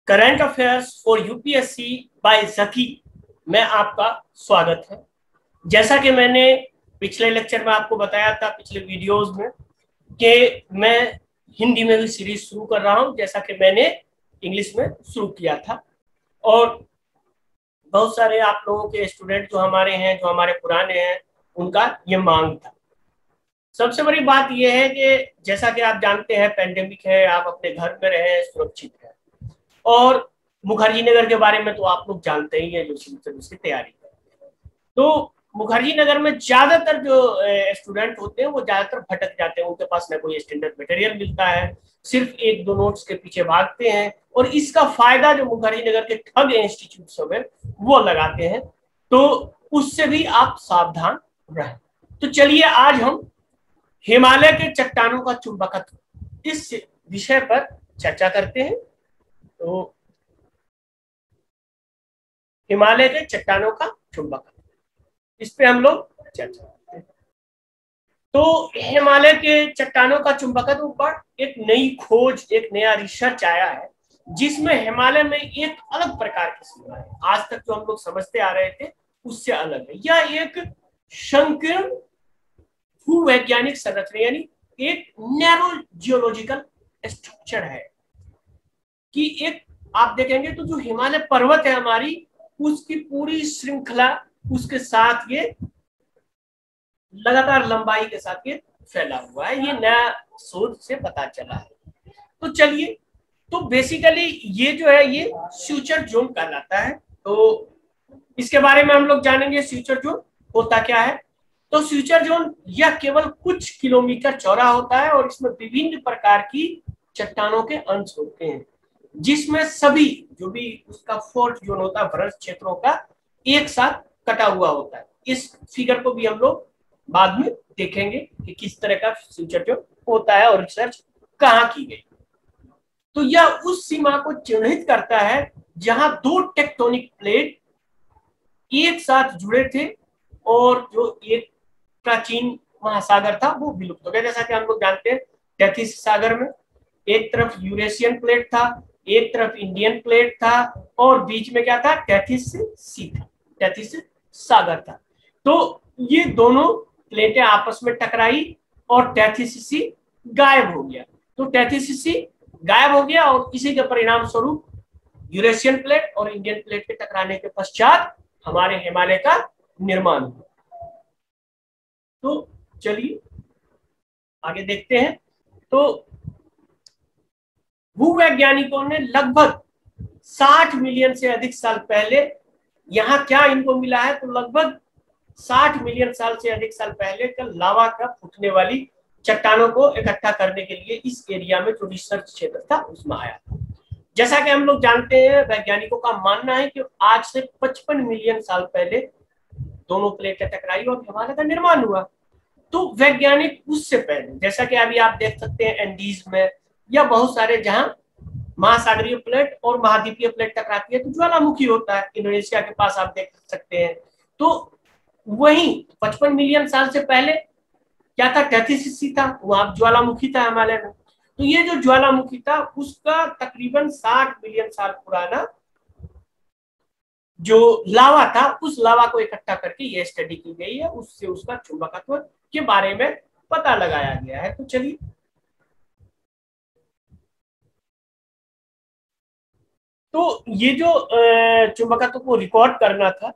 Current affairs for UPSC by Zaki में आपका स्वागत है। जैसा कि मैंने पिछले लेक्चर में आपको बताया था, पिछले वीडियोस में, कि मैं हिंदी में भी सीरीज शुरू कर रहा हूं, जैसा कि मैंने इंग्लिश में शुरू किया था। और बहुत सारे आप लोगों के स्टूडेंट जो हमारे पुराने हैं, उनका ये मांग था। सबसे बड़ी बात यह है कि जैसा कि आप जानते हैं, पेंडेमिक है, आप अपने घर में रहे, सुरक्षित है। और मुखर्जी नगर के बारे में तो आप लोग जानते ही हैं, जो उसकी तैयारी करते हैं। तो मुखर्जी नगर में ज्यादातर जो स्टूडेंट होते हैं वो ज्यादातर भटक जाते हैं। उनके पास न कोई स्टैंडर्ड मटेरियल मिलता है, सिर्फ एक दो नोट्स के पीछे भागते हैं, और इसका फायदा जो मुखर्जी नगर के ठग इंस्टीट्यूट है वो लगाते हैं। तो उससे भी आप सावधान रहें। तो चलिए आज हम हिमालय के चट्टानों का चुंबकत्व इस विषय पर चर्चा करते हैं। तो हिमालय के चट्टानों का चुंबकत्व, इस पे हम लोग चर्चा करते हैं। तो हिमालय के चट्टानों का चुंबकत्व पर एक नई खोज, एक नया रिसर्च आया है, जिसमें हिमालय में एक अलग प्रकार की सीमा है। आज तक जो हम लोग समझते आ रहे थे उससे अलग है। यह एक संकीर्ण भूवैज्ञानिक संरचना, यानी एक नैरो जियोलॉजिकल स्ट्रक्चर है। कि एक आप देखेंगे तो जो हिमालय पर्वत है हमारी, उसकी पूरी श्रृंखला उसके साथ ये लगातार लंबाई के साथ ये फैला हुआ है। ये नया शोध से पता चला है। तो चलिए, तो बेसिकली ये जो है ये फ्यूचर जोन कहलाता है। तो इसके बारे में हम लोग जानेंगे, फ्यूचर जोन होता क्या है। तो फ्यूचर जोन यह केवल कुछ किलोमीटर चौड़ा होता है और इसमें विभिन्न प्रकार की चट्टानों के अंश होते हैं, जिसमें सभी जो भी उसका फोर्थ जोन होता है, भ्रष्ट क्षेत्रों का, एक साथ कटा हुआ होता है। इस फिगर को भी हम लोग बाद में देखेंगे कि किस तरह का फ्यूचर जोन होता है और रिसर्च कहाँ की गई। तो यह उस सीमा को चिन्हित करता है जहां दो टेक्टोनिक प्लेट एक साथ जुड़े थे और जो एक प्राचीन महासागर था वो विलुप्त हो गया। जैसा कि हम लोग जानते हैं, टेथिस सागर में एक तरफ यूरेशियन प्लेट था, एक तरफ इंडियन प्लेट था, और बीच में क्या था, टेथिस सी था, टेथिस सागर था। तो ये दोनों प्लेटें आपस में टकराई और टेथिस सी गायब हो गया। तो टेथिस सी गायब हो गया और इसी के परिणाम स्वरूप यूरेशियन प्लेट और इंडियन प्लेट के टकराने के पश्चात हमारे हिमालय का निर्माण हुआ। तो चलिए आगे देखते हैं। तो भूवैज्ञानिकों ने लगभग 60 मिलियन से अधिक साल पहले, यहाँ क्या इनको मिला है, तो लगभग 60 मिलियन साल से अधिक साल पहले का लावा का फूटने वाली चट्टानों को इकट्ठा करने के लिए इस एरिया में जो रिसर्च क्षेत्र था उसमें आया था। जैसा कि हम लोग जानते हैं, वैज्ञानिकों का मानना है कि आज से 55 मिलियन साल पहले दोनों प्लेटें टकराई और हिमालय का निर्माण हुआ। तो वैज्ञानिक उससे पहले, जैसा कि अभी आप देख सकते हैं एंडीज में या बहुत सारे जहां महासागरीय प्लेट और महाद्वीपीय प्लेट टकराती है तो ज्वालामुखी होता है। इंडोनेशिया के पास आप देख सकते हैं। तो वहीं 55 मिलियन साल से पहले क्या था, टेथिस सी था, वहां ज्वालामुखी था हिमालय में। तो ये जो ज्वालामुखी था उसका तकरीबन 60 मिलियन साल पुराना जो लावा था, उस लावा को इकट्ठा करके ये स्टडी की गई है, उससे उसका चुंबकत्व के बारे में पता लगाया गया है। तो चलिए, तो ये जो चुंबकत्व को रिकॉर्ड करना था,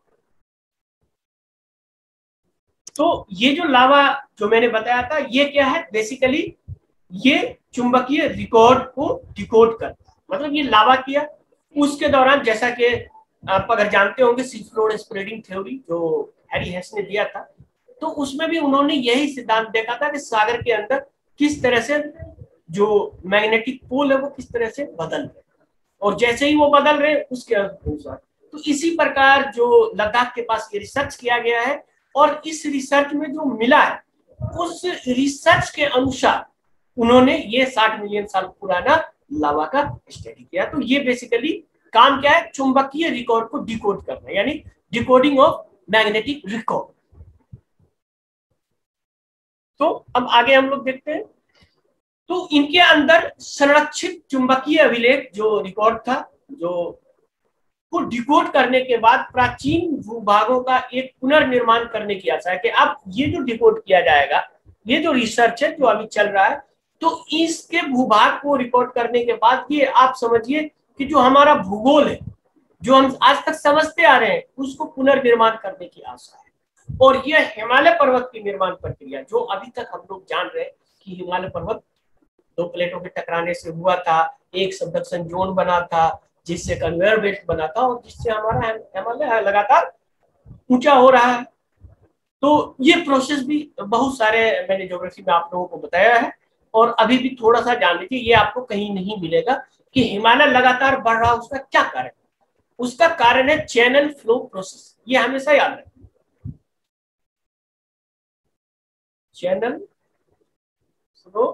तो ये जो लावा जो मैंने बताया था ये क्या है, बेसिकली ये चुंबकीय रिकॉर्ड को डिकोड करता है। मतलब ये लावा किया, उसके दौरान जैसा कि आप अगर जानते होंगे सिंक्रोन स्प्रेडिंग थ्योरी जो हैरी हेस ने दिया था, तो उसमें भी उन्होंने यही सिद्धांत देखा था कि सागर के अंदर किस तरह से जो मैग्नेटिक पोल है वो किस तरह से बदल रहे, और जैसे ही वो बदल रहे उसके अनुसार। तो इसी प्रकार जो लद्दाख के पास ये रिसर्च किया गया है, और इस रिसर्च में जो मिला है उस रिसर्च के अनुसार उन्होंने ये 60 मिलियन साल पुराना लावा का स्टडी किया। तो ये बेसिकली काम क्या है, चुंबकीय रिकॉर्ड को डिकोड करना, यानी डिकोडिंग ऑफ मैग्नेटिक रिकॉर्ड। तो अब आगे हम लोग देखते हैं। तो इनके अंदर संरक्षित चुंबकीय अभिलेख जो रिकॉर्ड था, जो को डिकोड करने के बाद प्राचीन भूभागों का एक पुनर्निर्माण करने की आशा है कि अब ये जो डिकोड किया जाएगा, ये जो रिसर्च है जो अभी चल रहा है, तो इसके भूभाग को रिकॉर्ड करने के बाद ये आप समझिए कि जो हमारा भूगोल है, जो हम आज तक समझते आ रहे हैं, उसको पुनर्निर्माण करने की आशा है। और यह हिमालय पर्वत की निर्माण प्रक्रिया जो अभी तक हम लोग जान रहे हैं कि हिमालय पर्वत दो प्लेटों के टकराने से हुआ था, एक सबडक्शन जोन बना था, जिससे कन्वेयर बेल्ट बना था और जिससे हमारा हिमालय लगातार ऊंचा हो रहा है। तो ये प्रोसेस भी बहुत सारे मैंने ज्योग्राफी में आप लोगों को बताया है, और अभी भी थोड़ा सा जान लीजिए, ये आपको कहीं नहीं मिलेगा कि हिमालय लगातार बढ़ रहा है, उसका क्या कारण है। उसका कारण है चैनल फ्लो प्रोसेस, ये हमेशा याद रखें, चैनल फ्लो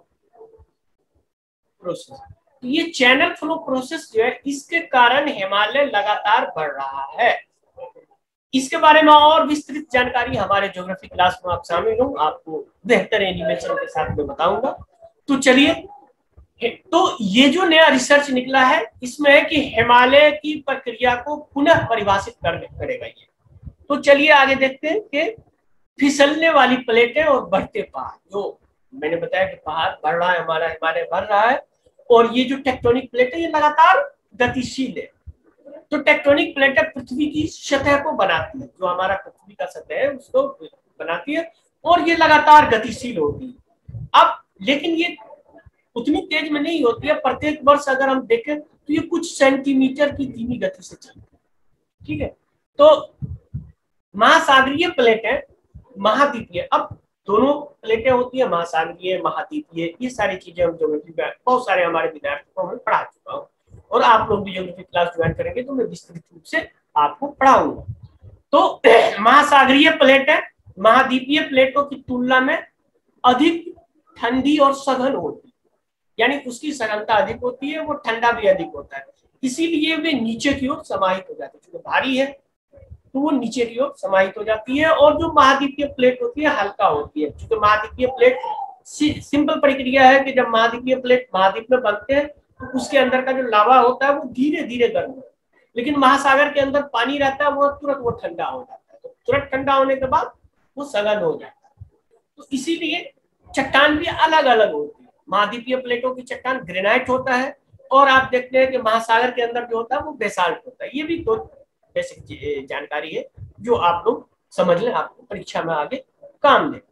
प्रोसेस। तो ये चैनल फ्लो प्रोसेस जो है, इसके कारण हिमालय लगातार बढ़ रहा है। इसके बारे में और विस्तृत जानकारी हमारे ज्योग्राफी क्लास में आप शामिल हो, आपको बेहतर एनिमेशन के साथ में बताऊंगा। तो चलिए, तो ये जो नया रिसर्च निकला है, इसमें है कि हिमालय की प्रक्रिया को पुनः परिभाषित करेगा ये। तो चलिए आगे देखते हैं कि फिसलने वाली प्लेटें और बढ़ते पहाड़, जो मैंने बताया कि पहाड़ बढ़ रहा है, हमारा हिमालय बढ़ रहा है, और ये जो टेक्टोनिक प्लेट है ये लगातार गतिशील है। तो टेक्टोनिक प्लेटें पृथ्वी की सतह को बनाती है, जो हमारा पृथ्वी का सतह है उसको बनाती है, और ये लगातार गतिशील होती है। अब लेकिन ये उतनी तेज में नहीं होती है, प्रत्येक वर्ष अगर हम देखें तो ये कुछ सेंटीमीटर की धीमी गति से चलती है, ठीक है। तो महासागरीय प्लेटें, महाद्वीपीय, अब दोनों प्लेटें होती है, महासागरीय, महाद्वीपीय, ये सारी चीजें हम ज्योग्राफी में बहुत सारे हमारे विद्यार्थियों को मैं पढ़ा चुका हूँ, और आप लोग भी ज्योग्राफी क्लास ज्वाइन करेंगे तो मैं विस्तृत रूप से आपको पढ़ाऊंगा। तो महासागरीय प्लेटें महाद्वीपीय प्लेटों की तुलना में अधिक ठंडी और सघन होती है, यानी उसकी सघनता अधिक होती है, वो ठंडा भी अधिक होता है, इसीलिए वे नीचे की ओर समाहित हो जाती है। क्योंकि भारी है तो वो नीचे की ओर समाहित हो जाती है। और जो महाद्वीपीय प्लेट होती है हल्का होती है, क्योंकि महाद्वीपीय प्लेट सिंपल प्रक्रिया है कि जब महाद्वीपीय प्लेट महाद्वीप में बनते हैं तो उसके अंदर का जो लावा होता है वो धीरे धीरे गर्म होता है, लेकिन महासागर के अंदर पानी रहता है, वो तुरंत वो ठंडा हो जाता है, तो तुरंत ठंडा होने के बाद वो सघन हो जाता है। तो इसीलिए चट्टान भी अलग अलग होती है। महाद्वीपीय प्लेटों की चट्टान ग्रेनाइट होता है, और आप देखते हैं कि महासागर के अंदर जो होता है वो बेसाल्ट होता है। ये भी दो बेसिक जानकारी है जो आप लोग समझ लें, आपको परीक्षा में आगे काम दे।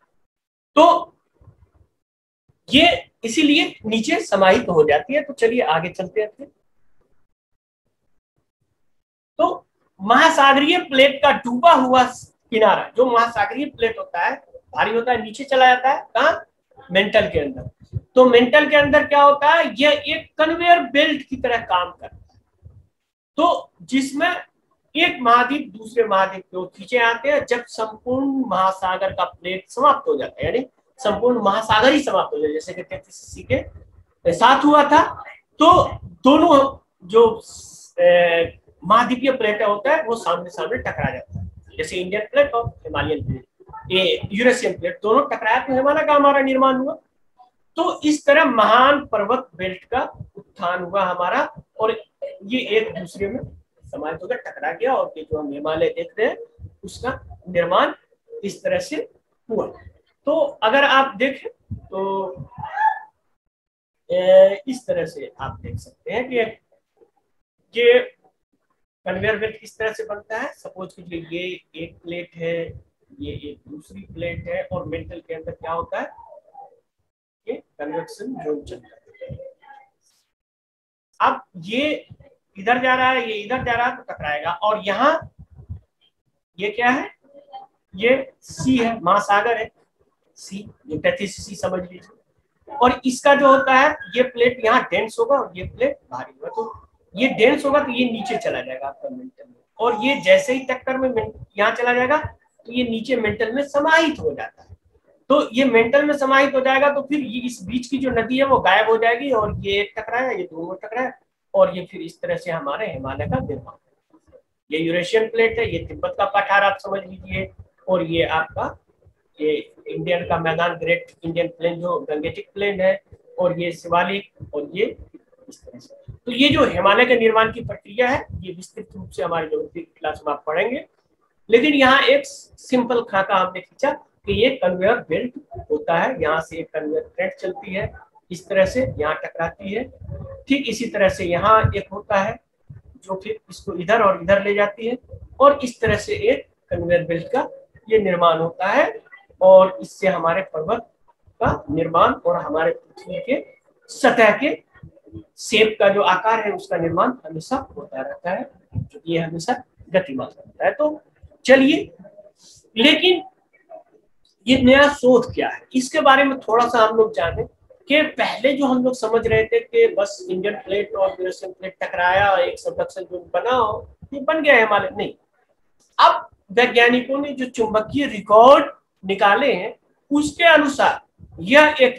तो ये इसीलिए नीचे समाहित हो जाती है। तो चलिए आगे चलते हैं। तो महासागरीय प्लेट का डूबा हुआ किनारा, जो महासागरीय प्लेट होता है भारी होता है, नीचे चला जाता है कहाँ, मेंटल के अंदर। तो मेंटल के अंदर क्या होता है, यह एक कन्वेयर बेल्ट की तरह काम करता है, तो जिसमें एक महाद्वीप दूसरे महाद्वीप को खींचे आते हैं। जब संपूर्ण महासागर का प्लेट समाप्त हो जाता है, यानी संपूर्ण महासागर ही समाप्त हो जाए, जैसे कि 33 के साथ हुआ था, तो दोनों जो महाद्वीपीय प्लेट होता है वो सामने सामने टकरा जाता है, जैसे इंडियन प्लेट और हिमालयन प्लेट, ये यूरेशियन प्लेट दोनों टकराया तो हिमालय का हमारा निर्माण हुआ। तो इस तरह महान पर्वत बेल्ट का उत्थान हुआ हमारा, और ये एक दूसरे में समाहित होकर टकरा गया, और ये जो हम हिमालय देख रहे हैं उसका निर्माण इस तरह से हुआ। तो अगर आप देखें तो इस तरह से आप देख सकते हैं कि ये कन्वेयर बेल्ट किस तरह से बनता है। सपोज कीजिए ये एक प्लेट है, ये एक दूसरी प्लेट है, और मेंटल के अंदर क्या होता है, ये कन्वेक्शन जोन चलता है। अब ये इधर जा रहा है, ये इधर जा रहा है, तो टकराएगा। और यहाँ ये क्या है, ये सी है, महासागर है, सी, ये 33 समझ लीजिए। और इसका जो होता है, ये प्लेट यहाँ डेंस होगा और ये प्लेट भारी होगा, तो ये डेंस होगा तो ये नीचे चला जाएगा आपका मेंटल में, और ये जैसे ही टक्कर में यहाँ चला जाएगा तो ये नीचे मेंटल में समाहित हो जाता है। तो ये मेंटल में समाहित हो जाएगा तो फिर ये इस बीच की जो नदी है वो गायब हो जाएगी, और ये टकराया, ये दोनों टकराया, और ये फिर इस तरह से हमारे हिमालय का निर्माण। ये यूरेशियन प्लेट है, ये तिब्बत का पठार आप समझ लीजिए, और ये आपका ये इंडियन का मैदान, ग्रेट इंडियन प्लेन जो गंगेटिक प्लेन है, और ये शिवालिक और ये इस तरह से। तो ये जो हिमालय के निर्माण की प्रक्रिया है ये विस्तृत रूप से हमारे ज्योग्राफी क्लास में आप पढ़ेंगे, लेकिन यहाँ एक सिंपल खाका हमने खींचा कि ये कन्वेयर बेल्ट होता है, यहाँ से एक कन्वेयर ट्रेन चलती है इस तरह से, यहाँ टकराती है, ठीक इसी तरह से यहाँ एक होता है जो फिर इसको इधर और इधर ले जाती है, और इस तरह से एक कन्वेयर बेल्ट का ये निर्माण होता है, और इससे हमारे पर्वत का निर्माण और हमारे पृथ्वी के सतह के शेप का जो आकार है उसका निर्माण हमेशा होता रहता है, जो ये हमेशा गतिमान रहता है। तो चलिए, लेकिन ये नया शोध क्या है इसके बारे में थोड़ा सा हम लोग जाने कि पहले जो हम लोग समझ रहे थे कि बस इंडियन प्लेट और यूरेशियन प्लेट टकराया, एक सबडक्शन जोन बना, ये बन गया हिमालय, नहीं। अब वैज्ञानिकों ने जो चुंबकीय रिकॉर्ड निकाले हैं उसके अनुसार यह एक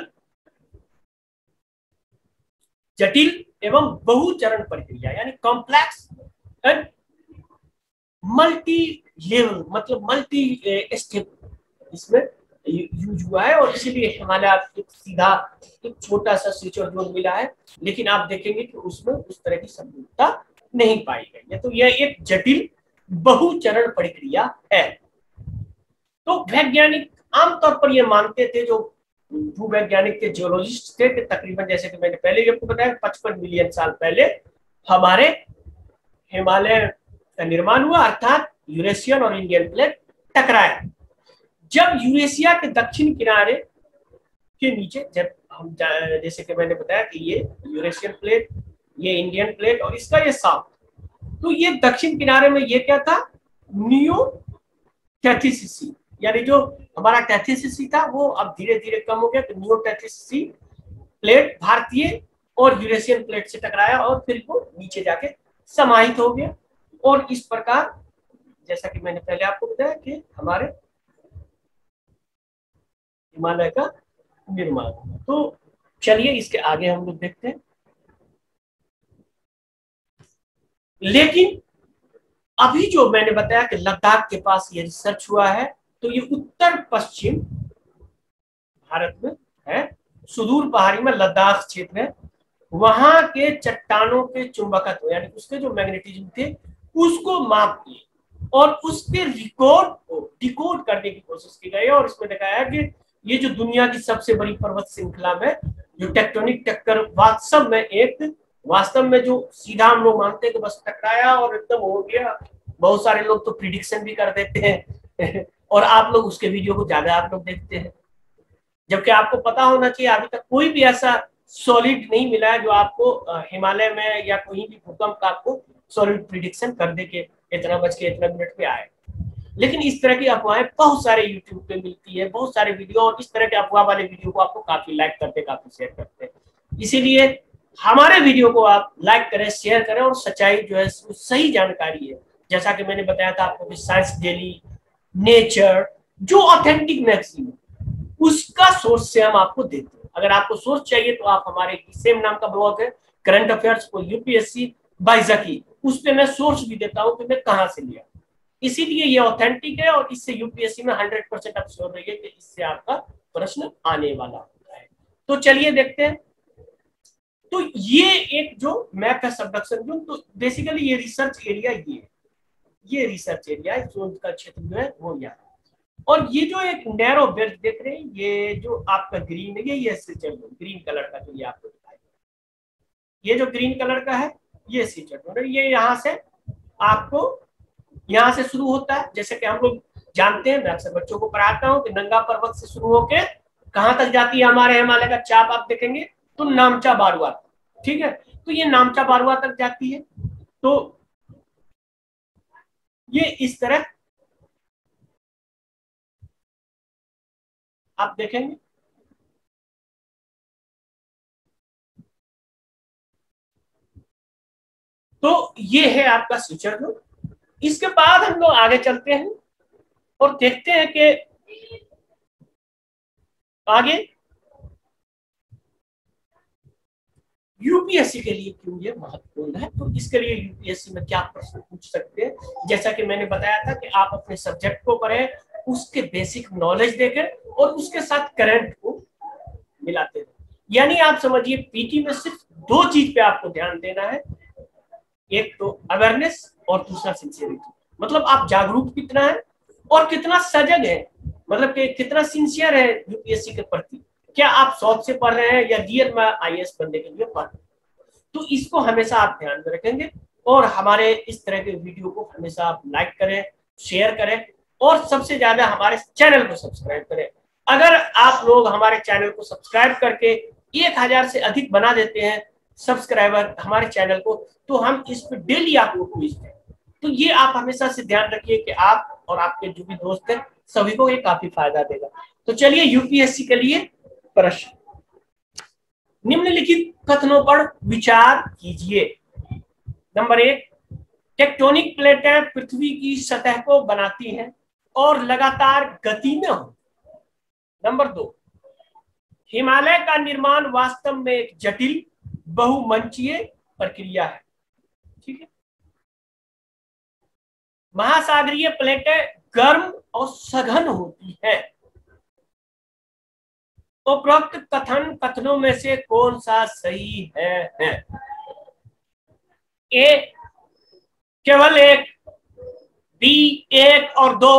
जटिल एवं बहुचरण प्रक्रिया यानी कॉम्प्लेक्स एंड मल्टी लेवल, मतलब मल्टी स्टेप इसमें यूज हुआ है, और इसीलिए हिमालय आपको सीधा एक छोटा सा स्विचर जोन मिला है, लेकिन आप देखेंगे कि उसमें उस तरह की समरूपता नहीं पाई गई है। तो यह एक जटिल बहुचरण प्रक्रिया है। तो वैज्ञानिक आमतौर पर यह मानते थे, जो भूवैज्ञानिक के जियोलॉजिस्ट थे, कि तकरीबन जैसे कि मैंने पहले आपको बताया 55 मिलियन साल पहले हमारे हिमालय का निर्माण हुआ, अर्थात यूरेशियन और इंडियन प्लेट टकराए। जब यूरेशिया के दक्षिण किनारे के नीचे, जब हम जैसे कि मैंने बताया कि ये यूरेशियन प्लेट, ये इंडियन प्लेट और इसका ये साउथ, तो ये दक्षिण किनारे में ये क्या था, नियो टैथिसिसी, यानी जो हमारा टैथिसिसी था वो अब धीरे धीरे कम हो गया, तो नियो टैथिसिसी प्लेट भारतीय और यूरेशियन प्लेट से टकराया और फिर वो नीचे जाके समाहित हो गया, और इस प्रकार जैसा कि मैंने पहले आपको बताया कि हमारे हिमालय का निर्माण हुआ। तो चलिए इसके आगे हम लोग देखते हैं। लेकिन अभी जो मैंने बताया कि लद्दाख के पास ये रिसर्च हुआ है, तो ये उत्तर पश्चिम भारत में है, सुदूर पहाड़ी में लद्दाख क्षेत्र है, वहां के चट्टानों के चुंबकत्व यानी उसके जो मैग्नेटिज्म थे उसको माप किए और उसके रिकॉर्ड को डिकोड करने की कोशिश की गई, और इसमें दिखाया कि ये जो दुनिया की सबसे बड़ी पर्वत श्रृंखला में जो टेक्टोनिक टक्कर वास्तव में जो सीधा हम लोग मानते हैं कि बस टकराया और एकदम हो गया, बहुत सारे लोग तो प्रिडिक्शन भी कर देते हैं और आप लोग उसके वीडियो को ज्यादा आप लोग देखते हैं, जबकि आपको पता होना चाहिए अभी तक कोई भी ऐसा सॉलिड नहीं मिला है जो आपको हिमालय में या कहीं भी भूकंप का आपको सॉलिड प्रिडिक्शन कर दे के इतना बज के इतना मिनट पे आए। लेकिन इस तरह की अफवाहें बहुत सारे यूट्यूब पे मिलती है, बहुत सारे वीडियो, और इस तरह के अफवाह वाले वीडियो को आपको काफी लाइक करते, काफी शेयर करते हैं। इसीलिए हमारे वीडियो को आप लाइक करें, शेयर करें, और सच्चाई जो है सही जानकारी है, जैसा कि मैंने बताया था आपको कि साइंस डेली, नेचर, जो ऑथेंटिक मैगजीन उसका सोर्स से हम आपको देते हैं। अगर आपको सोर्स चाहिए तो आप हमारे सेम नाम का ब्लॉग है current affairs for UPSC by Zaki, उस पे मैं सोर्स भी देता हूं कि मैं कहां से लिया, इसीलिए ये ऑथेंटिक है और इससे यूपीएससी में 100% आप श्योर रहिए कि इससे आपका प्रश्न आने वाला होता है। तो चलिए देखते हैं। तो ये एक जो मैप है सबडक्शन जोन, तो बेसिकली ये रिसर्च एरिया ये रिसर्च एरिया जोन का क्षेत्र जो है वो यहाँ, और ये जो एक नैरो बेल्ट देख रहे हैं, ये जो आपका ग्रीन है, ये ग्रीन कलर का जो ये आपको दिखाई, ये जो ग्रीन कलर का है ये सीचर जोन है। ये यहाँ से आपको यहाँ से शुरू होता है, जैसे कि हम लोग जानते हैं, मैं अक्सर बच्चों को पढ़ाता हूँ कि नंगा पर्वत से शुरू होके कहाँ तक जाती है हमारे हिमालय का चाप, आप देखेंगे तो नामचा बारुआ, ठीक है, तो ये नामचा बारुआ तक जाती है। तो ये इस तरह आप देखेंगे, तो ये है आपका स्विचर जोन। इसके बाद हम लोग आगे चलते हैं और देखते हैं कि आगे यूपीएससी के लिए क्यों ये महत्वपूर्ण है। तो इसके लिए यूपीएससी में क्या प्रश्न पूछ सकते हैं, जैसा कि मैंने बताया था कि आप अपने सब्जेक्ट को पढ़ें, उसके बेसिक नॉलेज देकर और उसके साथ करंट को मिलाते रहे। यानी आप समझिए पीटी में सिर्फ दो चीज पे आपको ध्यान देना है, एक तो अवेयरनेस और दूसरा सिंसियरिटी। मतलब आप जागरूक कितना है और कितना सजग है, मतलब कि कितना सिंसियर है यूपीएससी के प्रति। क्या आप शौक से पढ़ रहे हैं या रियल में आईएएस बनने के लिए पढ़ रहे हैं? तो इसको हमेशा आप ध्यान में रखेंगे और हमारे इस तरह के वीडियो को हमेशा आप लाइक करें, शेयर करें और सबसे ज्यादा हमारे चैनल को सब्सक्राइब करें। अगर आप लोग हमारे चैनल को सब्सक्राइब करके 1000 से अधिक बना देते हैं सब्सक्राइबर हमारे चैनल को, तो हम इस पर डेली आपको क्विज दें। तो ये आप हमेशा से ध्यान रखिए कि आप और आपके जो भी दोस्त हैं सभी को ये काफी फायदा देगा। तो चलिए यूपीएससी के लिए प्रश्न, निम्नलिखित कथनों पर विचार कीजिए। नंबर 1, टेक्टोनिक प्लेटें पृथ्वी की सतह को बनाती हैं और लगातार गति में हो। नंबर 2, हिमालय का निर्माण वास्तव में एक जटिल बहुमंचीय प्रक्रिया है। ठीक है। महासागरीय प्लेटें गर्म और सघन होती हैं। उपरोक्त कथनों में से कौन सा सही है? ए केवल एक, बी 1 और 2,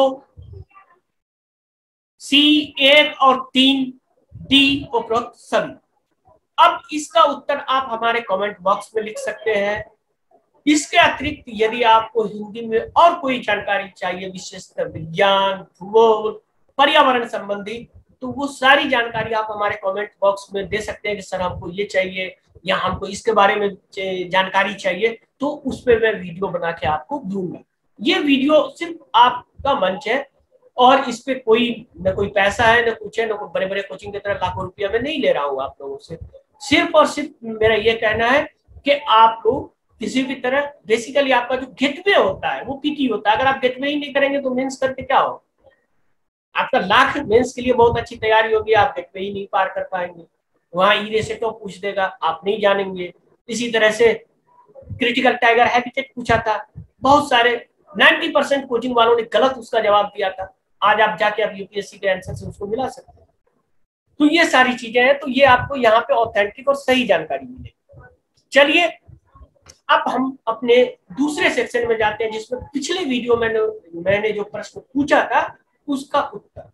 सी 1 और 3, डी उपरोक्त सभी। अब इसका उत्तर आप हमारे कमेंट बॉक्स में लिख सकते हैं। इसके अतिरिक्त यदि आपको हिंदी में और कोई जानकारी चाहिए, विशेषकर विज्ञान, भूगोल, पर्यावरण संबंधी, तो वो सारी जानकारी आप हमारे कमेंट बॉक्स में दे सकते हैं कि सर हमको ये चाहिए या हमको इसके बारे में जानकारी चाहिए, तो उस पर मैं वीडियो बना के आपको दूंगा। ये वीडियो सिर्फ आपका मंच है और इस पे कोई न कोई पैसा है न कुछ है, न कोई बड़े बड़े कोचिंग की तरह लाखों रुपया मैं नहीं ले रहा हूँ आप लोगों से। सिर्फ और सिर्फ मेरा ये कहना है कि आप लोग किसी भी तरह, बेसिकली आपका जो गेटवे होता है वो पीटी होता है। अगर आप गेटवे ही नहीं करेंगे तो मेंस करके क्या हो? आपका लाख मेंस के लिए बहुत अच्छी तैयारी होगी, आप गेटवे ही नहीं पार कर पाएंगे। वहां ई रेसेटो पूछ देगा, आप नहीं जानेंगे। इसी तरह से क्रिटिकल टाइगर हैबिटेट पूछा था, बहुत सारे 90% कोचिंग वालों ने गलत उसका जवाब दिया था। आज आप जाके आप यूपीएससी के आंसर से उसको मिला सकते हैं। तो ये सारी चीजें हैं, तो ये आपको यहाँ पे ऑथेंटिक और सही जानकारी मिलेगी। चलिए अब हम अपने दूसरे सेक्शन में जाते हैं, जिसमें पिछले वीडियो में मैंने जो प्रश्न पूछा था उसका उत्तर।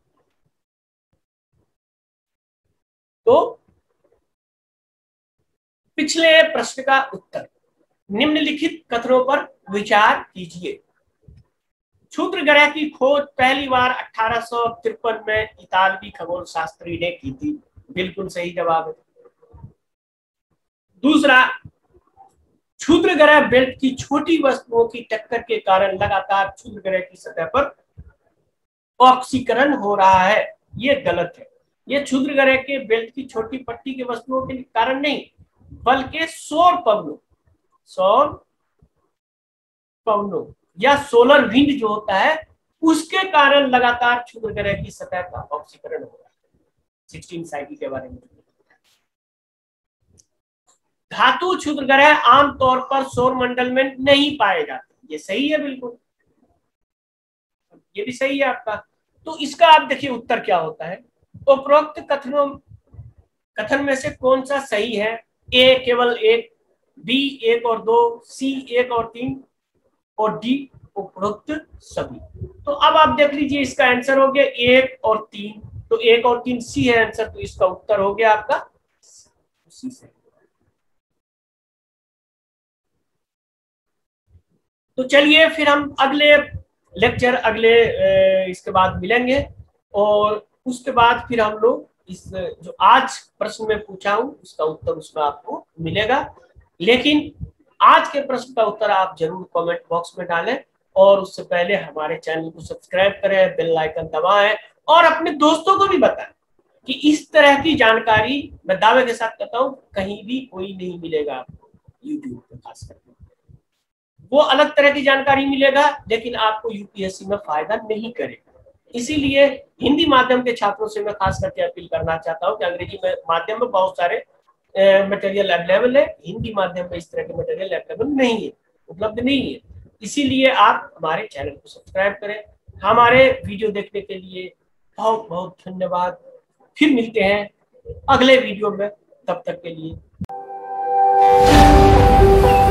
तो पिछले प्रश्न का उत्तर, निम्नलिखित कथनों पर विचार कीजिए। क्षुद्र ग्रह की खोज पहली बार 1853 में इतालवी खगोल शास्त्री ने की थी। बिल्कुल सही जवाब है। दूसरा, क्षुद्र ग्रह बेल्ट की छोटी वस्तुओं की टक्कर के कारण लगातार क्षुद्र ग्रह की सतह पर ऑक्सीकरण हो रहा है। यह गलत है। यह क्षुद्र ग्रह के बेल्ट की छोटी पट्टी के वस्तुओं के कारण नहीं, बल्कि सौर पवनों या सोलर विंड जो होता है उसके कारण लगातार क्षुद्र ग्रह की सतह का ऑक्सीकरण हो रहा है। 16 साइकिल के बारे में। धातु क्षुद्र ग्रह आमतौर पर सौर मंडल में नहीं पाए जाते। ये सही है, बिल्कुल ये भी सही है आपका। तो इसका आप देखिए उत्तर क्या होता है। उपरोक्त कथन में से कौन सा सही है? ए केवल एक, बी 1 और 2, सी 1 और 3 और डी उपरोक्त सभी। तो अब आप देख लीजिए इसका आंसर हो गया 1 और 3। तो 1 और 3 सी है आंसर, तो इसका उत्तर हो गया आपका सी से। तो चलिए फिर हम अगले लेक्चर इसके बाद मिलेंगे और उसके बाद फिर हम लोग इस जो आज प्रश्न में पूछा हूं उसका उत्तर उसमें आपको मिलेगा। लेकिन आज के प्रश्न का उत्तर आप जरूर कमेंट बॉक्स में डालें और उससे पहले हमारे चैनल को सब्सक्राइब करें, बेल आइकन दबाएं और अपने दोस्तों को भी बताएं कि इस तरह की जानकारी मैं दावे के साथ कहता हूं कहीं भी कोई नहीं मिलेगा आपको। यूट्यूब पे खास करके वो अलग तरह की जानकारी मिलेगा, लेकिन आपको यूपीएससी में फायदा नहीं करेगा। इसीलिए हिंदी माध्यम के छात्रों से मैं खास करके अपील करना चाहता हूं कि अंग्रेजी माध्यम में बहुत सारे मटेरियल अवेलेबल है, हिंदी माध्यम में इस तरह के मटेरियल अवेलेबल नहीं है, उपलब्ध नहीं है। इसीलिए आप हमारे चैनल को सब्सक्राइब करें। हमारे वीडियो देखने के लिए बहुत बहुत धन्यवाद। फिर मिलते हैं अगले वीडियो में। तब तक के लिए।